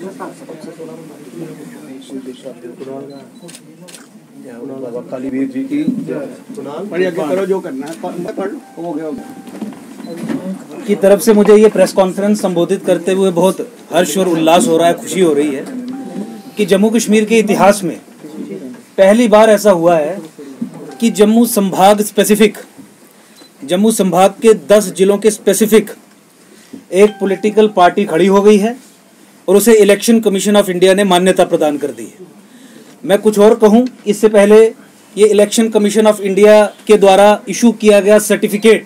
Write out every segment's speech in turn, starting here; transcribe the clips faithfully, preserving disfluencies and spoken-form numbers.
कालीवीर जी की करो जो करना है, हो गया की तरफ से मुझे ये प्रेस कॉन्फ्रेंस संबोधित करते हुए बहुत हर्ष और उल्लास हो रहा है, खुशी हो रही है कि जम्मू कश्मीर के इतिहास में पहली बार ऐसा हुआ है कि जम्मू संभाग स्पेसिफिक, जम्मू संभाग के दस जिलों के स्पेसिफिक एक पॉलिटिकल पार्टी खड़ी हो गई है और उसे इलेक्शन कमीशन ऑफ इंडिया ने मान्यता प्रदान कर दी है। मैं कुछ और कहूं, इससे पहले ये इलेक्शन कमीशन ऑफ इंडिया के द्वारा इशू किया गया सर्टिफिकेट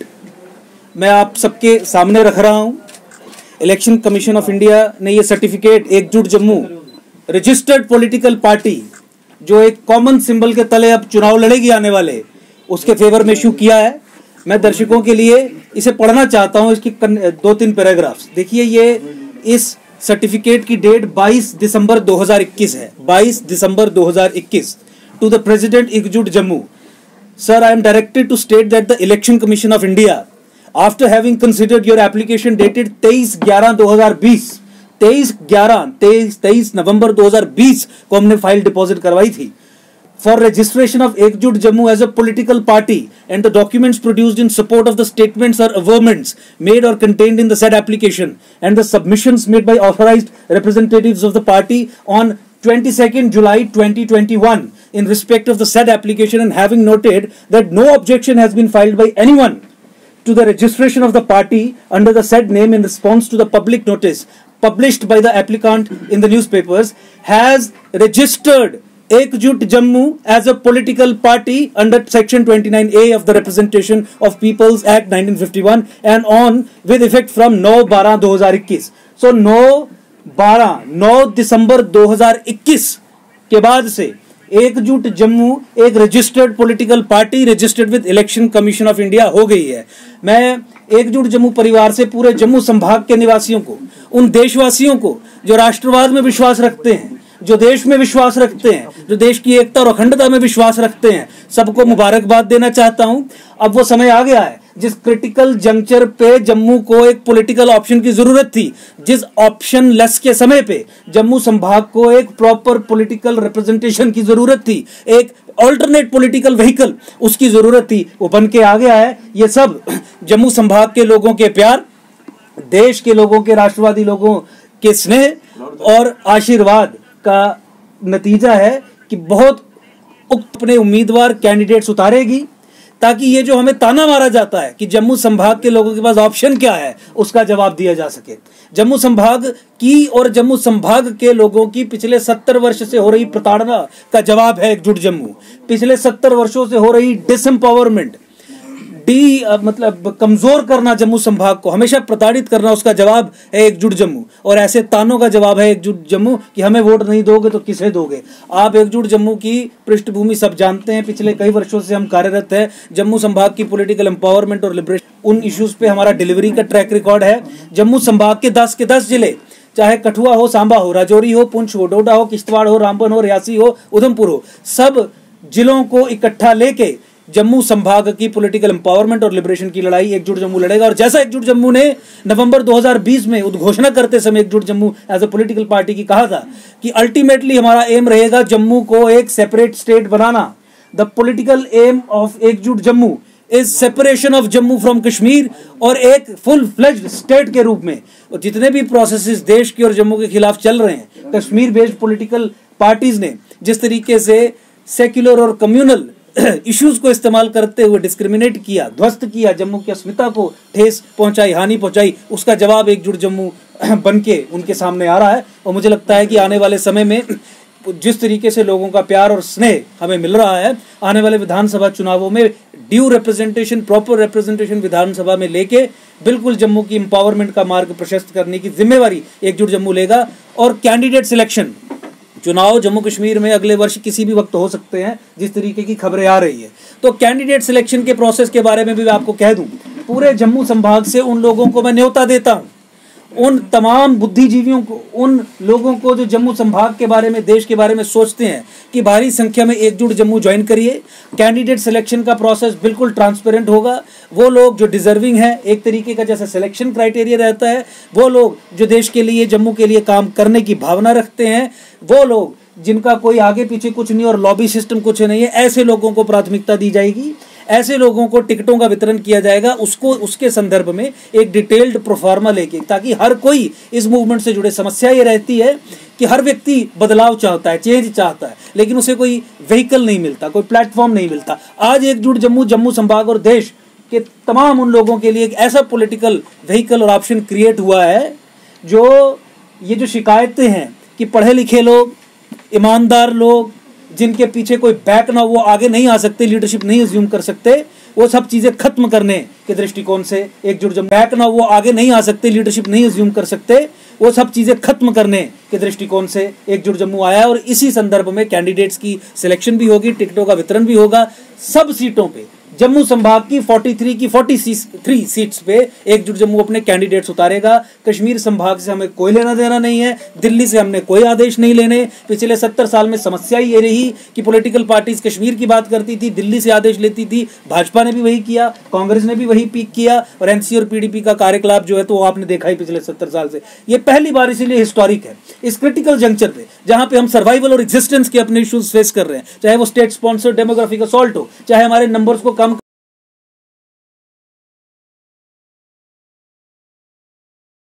मैं आप सबके सामने रख रहा हूं। इलेक्शन कमीशन ऑफ इंडिया ने ये सर्टिफिकेट एकजुट जम्मू रजिस्टर्ड पॉलिटिकल पार्टी, जो एक कॉमन सिंबल के तले अब चुनाव लड़ेगी आने वाले, उसके फेवर में इशू किया है। मैं दर्शकों के लिए इसे पढ़ना चाहता हूं, इसकी दो तीन पैराग्राफ्स। देखिए, ये इस सर्टिफिकेट की डेट बाईस दिसंबर दो हज़ार इक्कीस है। बाईस दिसंबर दो हज़ार इक्कीस। To the president Ekjut Jammu, sir, I am directed to state that the election commission of India, after having considered your application dated तेईस ग्यारह दो हज़ार बीस, तेईस ग्यारह तेईस तेईस नवंबर दो हज़ार बीस को हमने फाइल डिपॉजिट करवाई थी, for registration of Ekjut Jammu as a political party, and the documents produced in support of the statements or averments made or contained in the said application and the submissions made by authorized representatives of the party on twenty-second July twenty twenty-one in respect of the said application, and having noted that no objection has been filed by anyone to the registration of the party under the said name in response to the public notice published by the applicant in the newspapers, has registered Ekjut Jammu as a political party under section twenty-nine A of the Representation of Peoples Act nineteen fifty-one and on with effect from नौ बारह दो हज़ार इक्कीस। so नौ बारह नौ दिसंबर दो हज़ार इक्कीस के बाद से एकजुट जम्मू एक registered political party, registered with election commission of India हो गई है। मैं एकजुट जम्मू परिवार से पूरे जम्मू संभाग के निवासियों को, उन देशवासियों को जो राष्ट्रवाद में विश्वास रखते हैं, जो देश में विश्वास रखते हैं, जो देश की एकता और अखंडता में विश्वास रखते हैं, सबको मुबारकबाद देना चाहता हूं। अब वो समय आ गया है जिस क्रिटिकल जंक्चर पे जम्मू को एक पॉलिटिकल ऑप्शन की जरूरत थी, जिस ऑप्शन लेस के समय पे जम्मू संभाग को एक प्रॉपर पॉलिटिकल रिप्रेजेंटेशन की जरूरत थी, एक ऑल्टरनेट पॉलिटिकल व्हीकल उसकी जरूरत थी, वो बन के आ गया है। ये सब जम्मू संभाग के लोगों के प्यार, देश के लोगों के, राष्ट्रवादी लोगों के स्नेह और आशीर्वाद का नतीजा है कि बहुत अपने उम्मीदवार कैंडिडेट्स उतारेगी, ताकि ये जो हमें ताना मारा जाता है कि जम्मू संभाग के लोगों के पास ऑप्शन क्या है, उसका जवाब दिया जा सके। जम्मू संभाग की और जम्मू संभाग के लोगों की पिछले सत्तर वर्ष से हो रही प्रताड़ना का जवाब है एकजुट जम्मू। पिछले सत्तर वर्षों से हो रही डिसएम्पावरमेंट, डी मतलब कमजोर करना जम्मू संभाग को, हमेशा प्रताड़ित करना, उसका जवाब है एकजुट जम्मू। और ऐसे तानों का जवाब है एकजुट जम्मू कि हमें वोट नहीं दोगे तो किसे दोगे। आप एकजुट जम्मू की पृष्ठभूमि सब जानते हैं, पिछले कई वर्षों से हम कार्यरत हैं। जम्मू संभाग की पॉलिटिकल एम्पावरमेंट और लिबरेशन, उन इश्यूज पे हमारा डिलीवरी का ट्रैक रिकॉर्ड है। जम्मू संभाग के दस के दस जिले, चाहे कठुआ हो, सांबा हो, राजौरी हो, पुंछ हो, डोडा हो, किश्तवाड़ हो, रामबन हो, रियासी हो, उधमपुर हो, सब जिलों को इकट्ठा लेके जम्मू संभाग की पॉलिटिकल एम्पावरमेंट और लिबरेशन की लड़ाई एकजुट जम्मू लड़ेगा। और जैसा एकजुट जम्मू ने नवंबर दो हज़ार बीस में उद्घोषणा करते समय Ekjut Jammu as a political party की कहा था कि अल्टीमेटली हमारा एम रहेगा जम्मू को एक सेपरेट स्टेट बनाना। The political aim of Ekjut Jammu is separation of Jammu from Kashmir, और एक फुल फ्लेज्ड स्टेट के रूप में। और जितने भी प्रोसेसेस देश के और जम्मू के खिलाफ चल रहे हैं, कश्मीर बेस्ड पॉलिटिकल पार्टीज ने जिस तरीके से सेक्युलर और कम्युनल इश्यूज को इस्तेमाल करते हुए डिस्क्रिमिनेट किया, ध्वस्त किया, जम्मू की अस्मिता को ठेस पहुंचाई, हानि पहुंचाई, उसका जवाब एकजुट जम्मू बन के उनके सामने आ रहा है। और मुझे लगता है कि आने वाले समय में जिस तरीके से लोगों का प्यार और स्नेह हमें मिल रहा है, आने वाले विधानसभा चुनावों में ड्यू रिप्रेजेंटेशन, प्रॉपर रिप्रेजेंटेशन विधानसभा में लेके बिल्कुल जम्मू की एम्पावरमेंट का मार्ग प्रशस्त करने की जिम्मेवारी एकजुट जम्मू लेगा। और कैंडिडेट सिलेक्शन, चुनाव जम्मू कश्मीर में अगले वर्ष किसी भी वक्त हो सकते हैं, जिस तरीके की खबरें आ रही है। तो कैंडिडेट सिलेक्शन के प्रोसेस के बारे में भी मैं आपको कह दूं, पूरे जम्मू संभाग से उन लोगों को मैं न्योता देता हूं, उन तमाम बुद्धिजीवियों को, उन लोगों को जो जम्मू संभाग के बारे में, देश के बारे में सोचते हैं कि भारी संख्या में एकजुट जम्मू ज्वाइन करिए। कैंडिडेट सिलेक्शन का प्रोसेस बिल्कुल ट्रांसपेरेंट होगा। वो लोग जो डिजर्विंग हैं, एक तरीके का जैसा सिलेक्शन क्राइटेरिया रहता है, वो लोग जो देश के लिए, जम्मू के लिए काम करने की भावना रखते हैं, वो लोग जिनका कोई आगे पीछे कुछ नहीं और लॉबी सिस्टम कुछ नहीं है, ऐसे लोगों को प्राथमिकता दी जाएगी। ऐसे लोगों को टिकटों का वितरण किया जाएगा, उसको उसके संदर्भ में एक डिटेल्ड प्रोफार्मा लेके, ताकि हर कोई इस मूवमेंट से जुड़े। समस्या ये रहती है कि हर व्यक्ति बदलाव चाहता है, चेंज चाहता है, लेकिन उसे कोई व्हीकल नहीं मिलता, कोई प्लेटफॉर्म नहीं मिलता। आज एकजुट जम्मू, जम्मू संभाग और देश के तमाम उन लोगों के लिए एक ऐसा पॉलिटिकल व्हीकल और ऑप्शन क्रिएट हुआ है, जो ये जो शिकायतें हैं कि पढ़े लिखे लोग, ईमानदार लोग, जिनके पीछे कोई बैक ना, वो आगे नहीं आ सकते, लीडरशिप नहीं अज्यूम कर सकते, वो सब चीजें खत्म करने के दृष्टिकोण से एकजुट जम्मू, बैक ना, वो आगे नहीं आ सकते, लीडरशिप नहीं अज्यूम कर सकते, वो सब चीजें खत्म करने के दृष्टिकोण से एकजुट जम्मू आया है। और इसी संदर्भ में कैंडिडेट्स की सिलेक्शन भी होगी, टिकटों का वितरण भी होगा। सब सीटों पे, जम्मू संभाग की तैंतालीस की तैंतालीस सीट्स पे एकजुट जम्मू अपने कैंडिडेट्स उतारेगा। कश्मीर संभाग से हमें कोई लेना देना नहीं है, दिल्ली से हमने कोई आदेश नहीं लेने। पिछले सत्तर साल में समस्या ही ये रही कि पॉलिटिकल पार्टीज कश्मीर की बात करती थी, दिल्ली से आदेश लेती थी। भाजपा ने भी वही किया, कांग्रेस ने भी वही पीक किया, और एनसी और पीडीपी का कार्यकलाप जो है तो वो आपने देखा ही पिछले सत्तर साल से। ये पहली बार इसीलिए हिस्टोरिक है, इस क्रिटिकल जंक्चर पे, जहां पे हम सर्वाइवल और एग्जिस्टेंस के अपने इश्यूज फेस कर रहे हैं, चाहे वो स्टेट स्पॉन्सर्ड डेमोग्राफिक असॉल्ट हो, चाहे हमारे नंबर्स को